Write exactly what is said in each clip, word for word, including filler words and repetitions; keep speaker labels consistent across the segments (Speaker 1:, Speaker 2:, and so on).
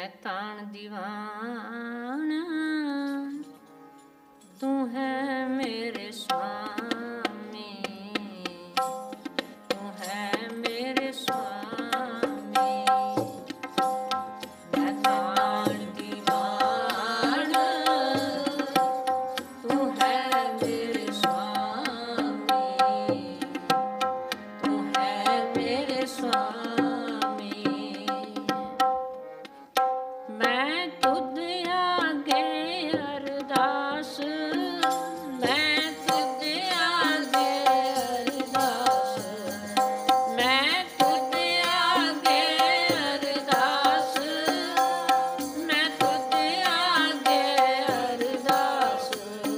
Speaker 1: मैं तान दीवान, तू है मेरे स्वामी, तू है मेरे स्वामी। मैं तान दीवान, तू है मेरे स्वामी, तू है मेरे स्वामी। मैं तुझ आगे अरदास, मैं तुझ आगे अरदास, मैं तुझ आगे अरदास, मैं तुझ आगे अरदास।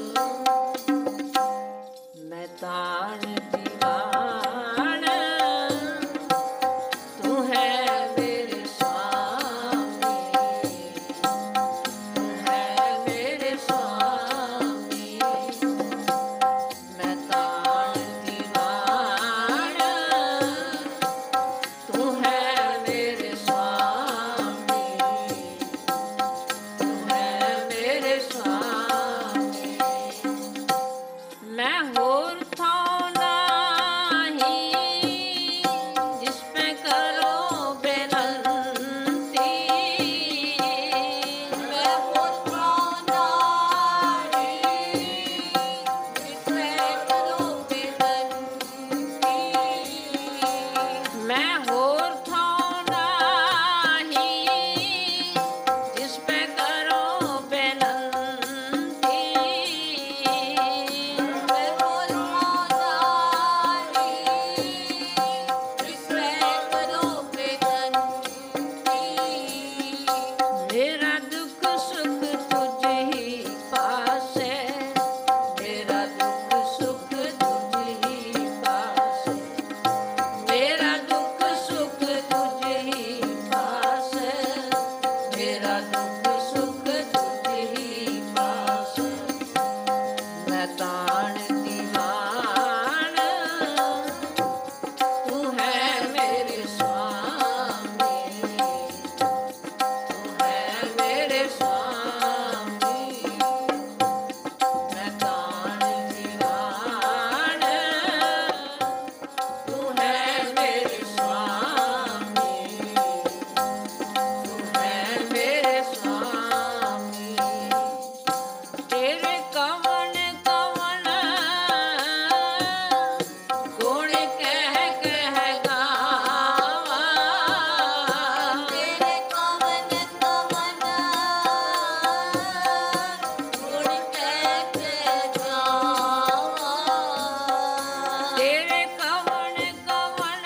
Speaker 1: मैं तान दीवान, तू है मेरे स्वामी, तू है मेरे स्वामी। मैं तान दीवान, तू है मेरे स्वामी, तू है मेरे स्वामी। मैं होर थां नाही, जिस पे करो बेनंती। मैं होर थां नाही, जिस पे करो बेनंती। मैं होर थां नाही, जिस पे करो बेनंती। मैं होर थां नाही, जिस पे करो बेनंती। मेरा दुख सुख तुझ ही पास है, मेरा दुख सुख तुझ ही पास है, मेरा दुख सुख तुझ ही पास है, मेरा दुख सुख तुझ ही पास है। मैं तान दीवान, तू है मेरे स्वामी, तू है मेरे स्वामी। मैं तान दीवान, तू है मेरे स्वामी, तू है मेरे स्वामी। तेरे कवन कवन गुण कह कह गावा, तेरे कवन कवन गुण कह कह गावा, तेरे कवन कवन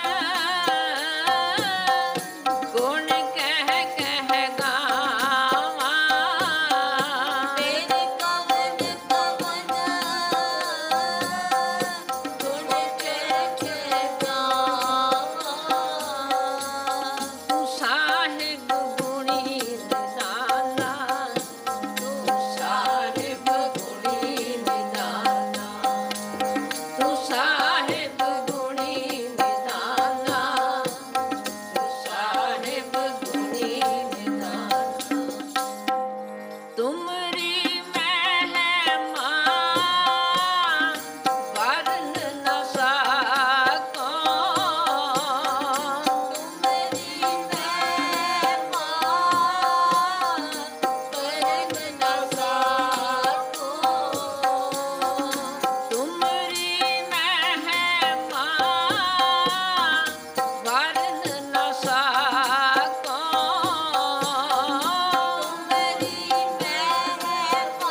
Speaker 1: गुण कह कह गावा, तेरे कवन कवन गुण कह कह गावा। तू साहिब गुणी निदाना, तू साहिब गुणी निदाना, तू साहिब गुणी निदाना, तू साहिब गुणी निदाना। तुमरी महिमा वरन न सको, तुमरी महिमा वरन न सको, तुमरी महिमा वरन न सको, तुमरी महिमा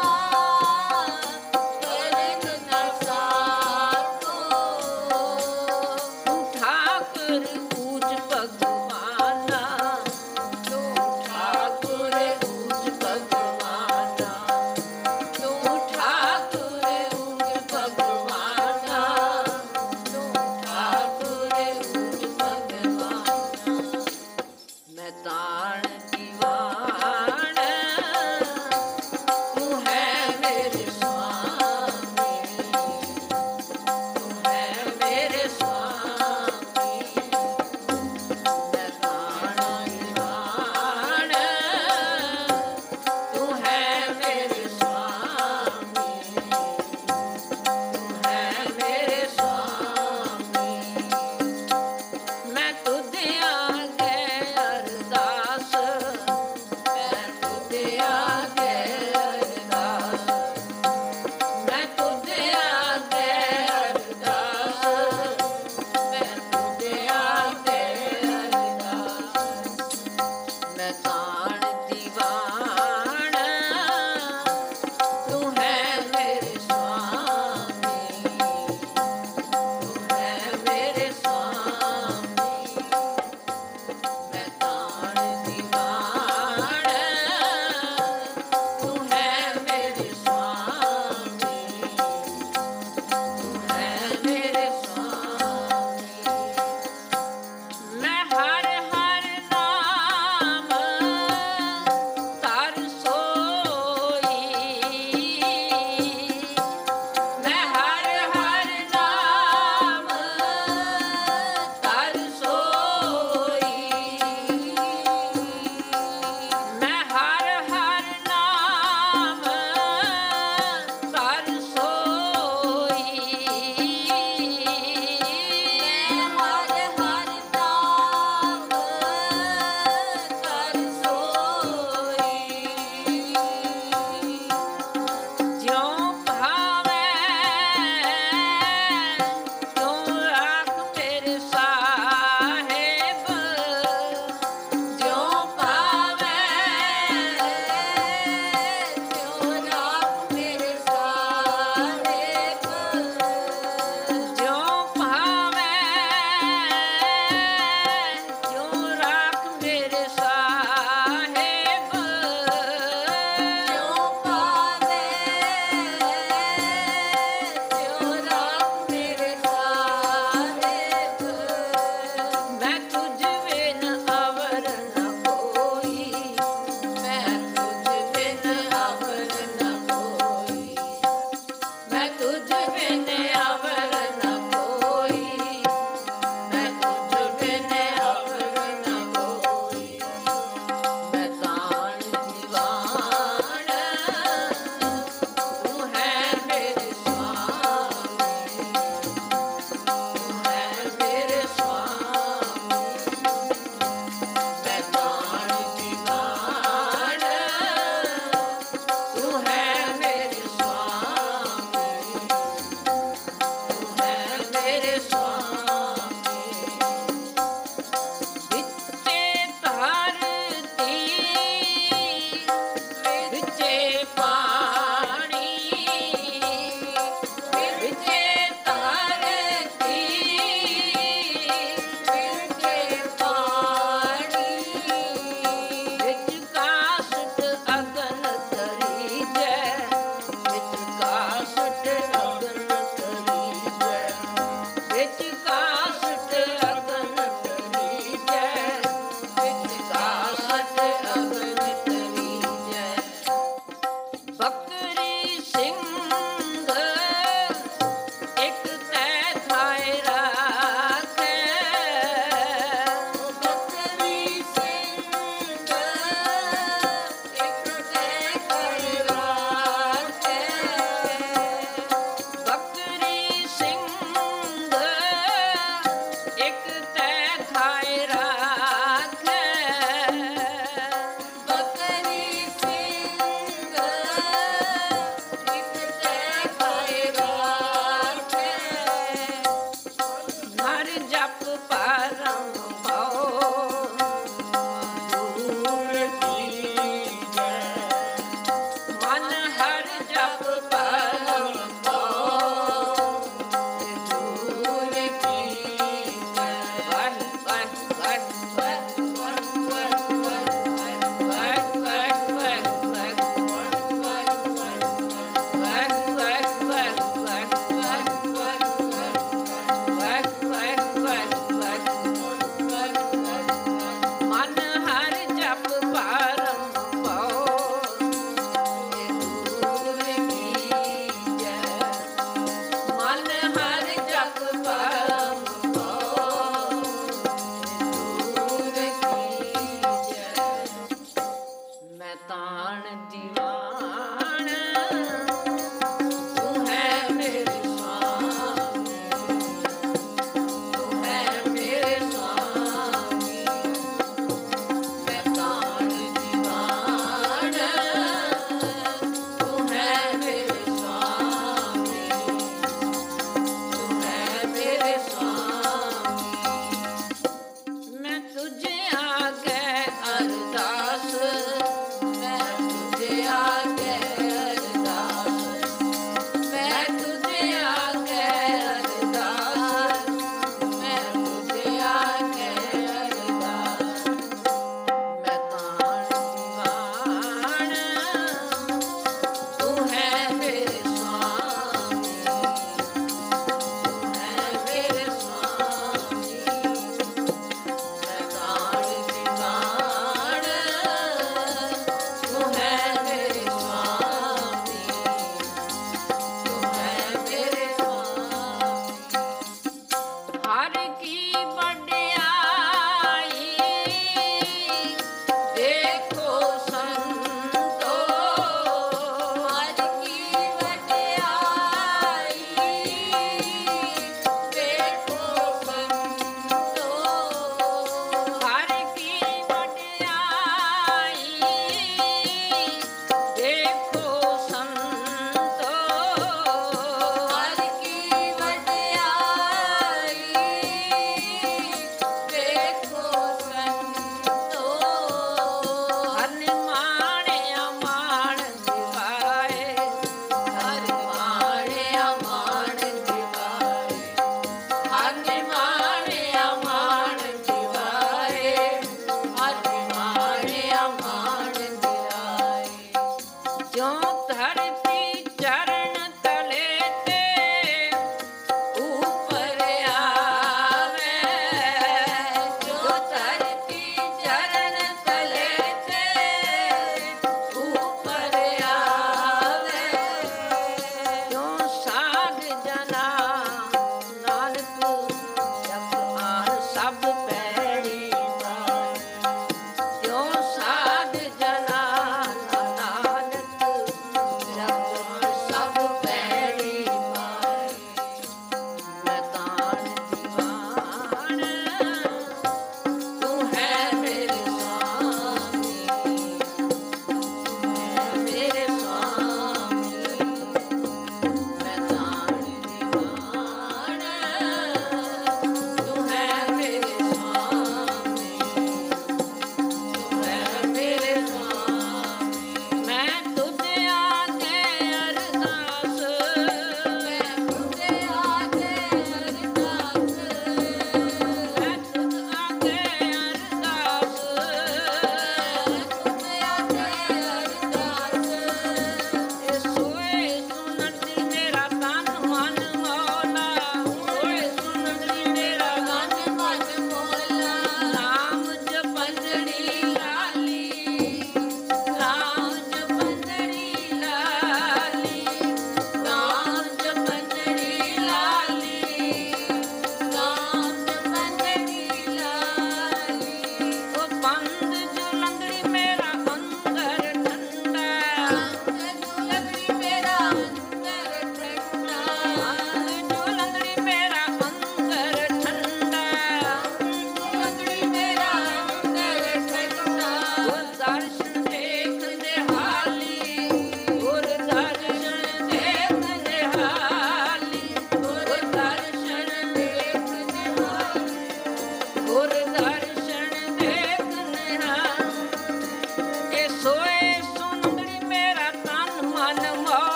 Speaker 1: वरन न सको। तू ठाकुर पूज भगवाना, तू ठाकुर पूज भगवाना, तू ठाकुर पूज भगवाना, तू ठाकुर पूज भगवाना। मैं तान दीवान, तू है मेरे स्वामी, तू है मेरे स्वामी। मैं तान दीवान, मैं ताण दीवाना तू है मेरे स्वामी तू है मेरे स्वामी मैं ताण दीवाना तू है मेरे स्वामी तू है मेरे स्वामी मैं हर हर नाम ਮਾਣ ਦਿਆਏ। ਜਿਉਂ ਧਰਤੀ ਚਰਨ ਤਲੇ ਤੇ ਉੱਪਰ ਆਵੇ, ਜਿਉਂ ਧਰਤੀ ਚਰਨ ਤਲੇ ਤੇ ਉੱਪਰ ਆਵੇ, ਜਿਉਂ ਸਾਧ ਜਨਾ ਨਾਨਕ ਜਪ ਆਨ ਸਭ ਪੈਰੀ ਪਾਏ, ਜਿਉਂ ਸਾਧ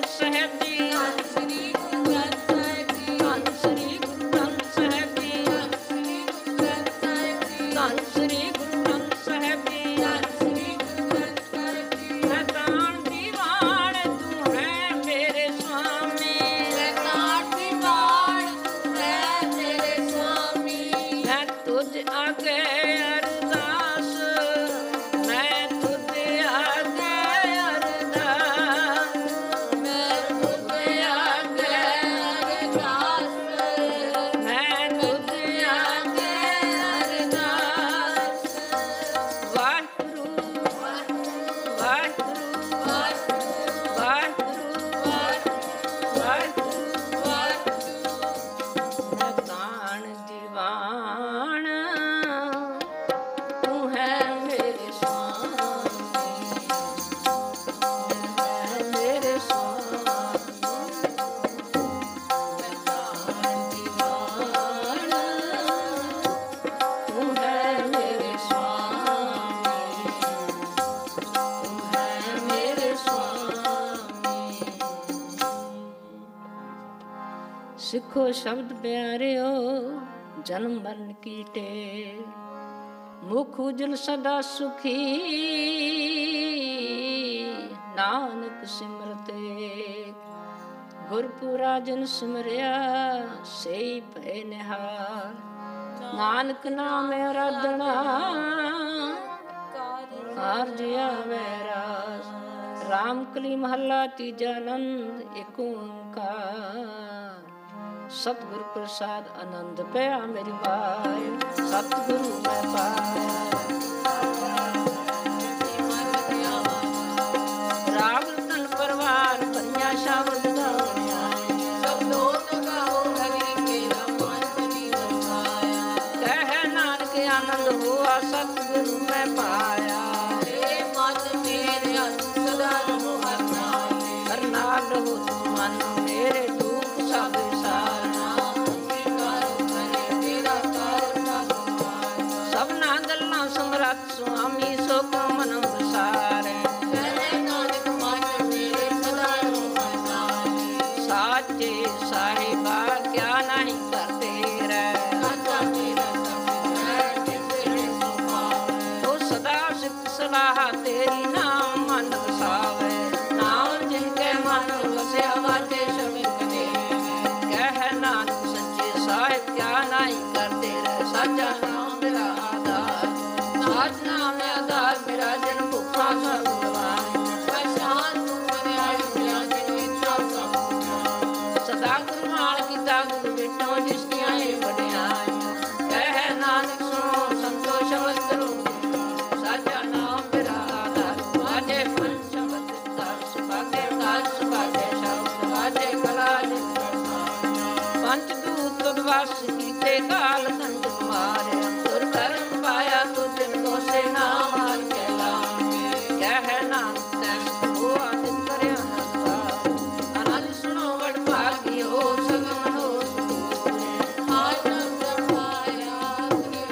Speaker 1: ਸਾਹਿਬ ਜੀ ਸ੍ਰੀ ਗੁਰੂ ਗ੍ਰੰਥ ਸਾਹਿਬ ਜੀ ਧੰਨ ਸ੍ਰੀ ਗੁਰੂ ਗ੍ਰੰਥ ਸਾਹਿਬ ਜੀ ਧੰਨ ਸ੍ਰੀ ਗੁਰੂ ਗ੍ਰੰਥ ਸਾਹਿਬ ਜੀ ਧੰਨ ਸ੍ਰੀ ਗੁਰੂ ਗ੍ਰੰਥ ਸਾਹਿਬ ਜੀ ਮੈਂ ਤਾਣ ਦੀਵਾਨ ਤੂੰ ਹੈ ਮੇਰੇ ਸੁਆਮੀ ਮੈਂ ਤਾਣ ਦੀਵਾਨ ਤੂੰ ਹੈ ਮੇਰੇ ਸੁਆਮੀ ਮੈਂ ਤੁਝ ਆਗੇ ਅਰਦਾਸ ਮੈਂ ਤੁਝ ਆਗੇ ਅਰਦਾਸ ਮੈਂ ਤੁਝ ਆਗੇ ਅਰਦਾਸ ਮੈਂ ਤੁਝ ਆਗੇ ਅਰਦਾਸ ਵਾਹਿਗੁਰੂ ਵਾਹਿਗੁਰੂ ਵਾਹਿਗੁਰੂ ਵਾਹਿਗੁਰੂ ਵਾਹਿਗੁਰੂ ਵਾਹਿਗੁਰੂ ਮੈਂ ਤਾਣ ਦੀਵਾਨ ਤੂੰ ਹੈ ਮੇਰੇ ਸੁਆਮੀ ਹੈ ਮੇਰੇ ਸੁਆਮੀ ਮੈਂ ਤਾਣ ਦੀਵਾਨ ਤੂੰ ਹੈ ਮੇਰੇ ਸੁਆਮੀ ਤੂੰ ਹੈ ਮੇਰੇ ਸੁਆਮੀ ਸਿੱਖੋ ਸ਼ਬਦ ਪਿਆਰਿਓ ਜਨਮ ਮਰਨ ਕੀ ਟੇਰ ਮੁਖ ਉਜਲ ਸਦਾ ਸੁਖੀ ਨਾਨਕ ਸਿਮਰਤੇ ਗੁਰਪੁਰਾ ਜਨ ਸਿਮਰਿਆ ਸਈ ਭੈ ਨਿਹਾਲ ਨਾਨਕ ਨਾਮ ਆਰਾਧਨਾ ਕਾਰਜ ਆਵੈ ਰਾਸ ਰਾਮ ਕਲੀ ਮਹੱਲਾ ਤੀਜਾ ਆਨੰਦ ਏਕ ਓੰਕਾਰ ਸਤਿਗੁਰ ਪ੍ਰਸਾਦ ਆਨੰਦ ਪਿਆ ਮੇਰੀ ਮਾਇਆ ਸਤਿਗੁਰੂ ਮੈਂ ਪਾਇਆ ਰਾਗ ਰਤਨ ਪਰਵਾਰ ਭਰੀਆਂ ਸ਼ਬਦ ਗਾਉਣਿਆ ਸਭ ਲੋਕ ਗਾਓ ਹਰੀ ਮੇਰਾ ਮਨ ਨੀ ਵਸਾਇਆ ਕਹਿ ਨਾਨਕ ਆਨੰਦ ਹੋਆ ਸਤਿਗੁਰੂ ਮੈਂ ਪਾਇਆ ਏ ਮਨ ਮੇਰੇ ਸਦਾ ਰਹੋ ਹਰ ਨਾਮ ਹਰ ਨਾਮ ਰਹੋ ਤੁਮ ਮਨ ਮੇਰੇ ਦੁਖ ਸਭ ਵਿਸਾਰਨਾ ਸਭਨਾ ਗੱਲਾਂ ਸਮਰੱਥ ਸੁਆਮੀ ਸੋ ਕੋ ਮਨ ਵਿਸਾਰੇ ਕਹਿ ਨਾਨਕ ਮਨ ਮੇਰੇ ਸਦਾ ਰਹੋ ਹਰ ਨਾਮ ਸਾਚੇ ਸਾਹਿਬਾ ਕਿਆ ਨਹੀਂ ਕਰਦੇ ਰਹਿ ਸਾਚਾ ਮੇਰਾ ਸਭ ਹੈ ਜਿਸੇ ਸੁਭਾਵੇ ਉਹ ਸਦਾ ਸਿਫਤ ਸਲਾਹ ਤੇਰੀ ਨਾਮ ਮਨ ਵਸਾਵੇ ਨਾਮ ਜਿਨ ਕੇ ਮਨ ਵਸਿਆ ਵਾਜੇ ਸ਼ਬਦ ਕਦੇ ਕਹਿ ਨਾਨਕ ਸੱਚੇ ਸਾਹਿਬ ਕਿਆ ਨਹੀਂ ਕਰਦੇ ਰਹਿ ਸਾਚਾ ਨਾਮ ਮੇਰਾ ਆਧਾਰ ਸਾਚ ਨਾਮ ਆਧਾਰ ਮੇਰਾ ਜਨ ਭੁੱਖਾ ਸਭ ਗਵਾਏ ਪਛਾਨ ਤੂੰ ਮਰਿਆ ਮਿਲਿਆ ਜਿਨ ਇੱਛਾ ਸਭ ਸਦਾ ਗੁਰਮਾਨ ਕੀਤਾ ਗੁਰ ਬਿਟੋ ਜਿਸ ਦੀਆਂ ਇਹ ਵਡਿਆਈਆਂ ਕਹਿ ਨਾਨਕ ਸੁਣੋ ਸੰਤੋ ਸ਼ਬਦ ਕਰੋ ਸਾਚਾ ਨਾਮ ਮੇਰਾ ਆਧਾਰ ਵਾਜੇ ਪੰਜ ਸ਼ਬਦ ਦਾਰ ਸੁਭਾਗੇ ਦਾਰ ਸੁਭਾਗੇ ਸ਼ਬਦ ਵਾਜੇ ਕਲਾ ਪੰਚ ਦੂਤ ਤਦਵਾਸ ਕੀਤੇ ਕਾਲ ਕੰਜ ਮਾਰੇ ਤੁਰ ਕਰਮ ਪਾਇਆ ਤੁਝ ਕੋ ਸੇ ਨਾਮ ਹਰ ਕੇ ਲਾਗੇ ਕਹਿ ਨਾਨਕ ਤੈਨ ਹੋਆ ਤਿਨ ਕਰਿਆ ਨੰਦਾ ਆਨੰਦ ਸੁਣੋ ਵਡ ਭਾਗੀ ਹੋ ਸਗਨ ਹੋ ਹਾਜ ਨਾਮ ਪਾਇਆ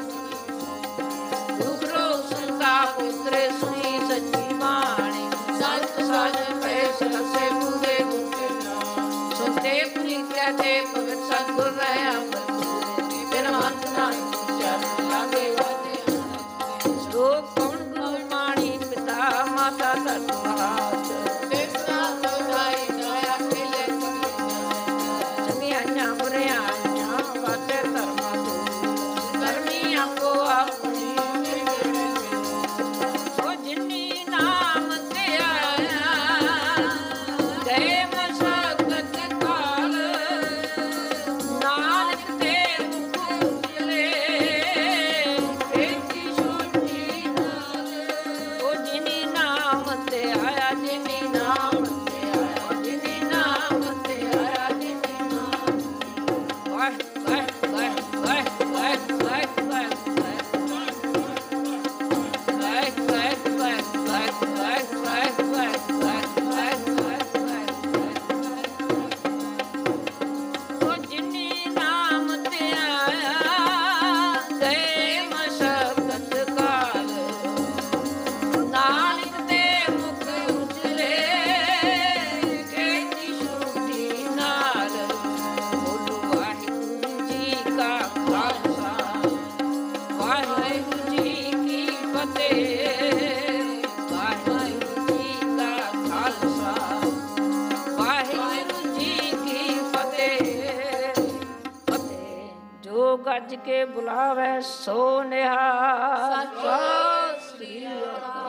Speaker 1: ਦੁਖ ਰੋ ਸੰਤਾਪ ਉਤਰੇ ਸੁਣੀ ਸੱਚੀ ਬਾਣੀ ਸੰਤ ਸਾਜ ਪੈ ਸਸੇ ਪੂਰੇ ਗੁਰ ਕੇ ਨਾਮ ਸੁਨਤੇ ਪੁਨੀ ਕਹਤੇ ਭਗਤ ਸਤਿਗੁਰ ਰਹਿਆ ਬਿਨ ਮੰਤ ਨਾਮ ਚਰਨ ਲਾਗੇ ਵਾਜੇ ਸਲੋਕ ਕੌਣ ਗੁਰੂ ਪਾਣੀ ਪਿਤਾ ਮਾਤਾ ਧਰਤ ਮਹਾਤ ਦੇਖਾ ਸੋਧਾਈ ਦਇਆ ਖਿਲੇ ਚੰਗਿਆਈਆਂ ਬੁਰਿਆਈਆਂ ਵਾਜੇ ਧਰਮਾਂ ਤੋਂ ਕਰਮੀ ਆਪੋ ਆਪਣੀ ਉਹ ਜਿਨੀ ਨਾਮ ਤੇ ਆਇਆ ਗਏ ਮਸਕਤ ਕਾਲ ਨਾਨਕ ਤੇ ਮੁਖ ਉਜਲੇ ਵੇਖੀ ਛੋਟੀ ਨਾਲ ਉਹ ਜਿਨੀ ਨਾਮ ਤੇ ਵਾਹਿਗੁਰੂ ਜੀ ਕਾ ਖਾਲਸਾ ਵਾਹਿਗੁਰੂ ਜੀ ਕੀ ਫਤਿਹ ਫਤਿਹ। ਜੋ ਗੱਜ ਕੇ ਬੁਲਾਵੇ ਸੋ ਨਿਹਾਲ। ਸਤਿ ਸ੍ਰੀ ਅਕਾਲ।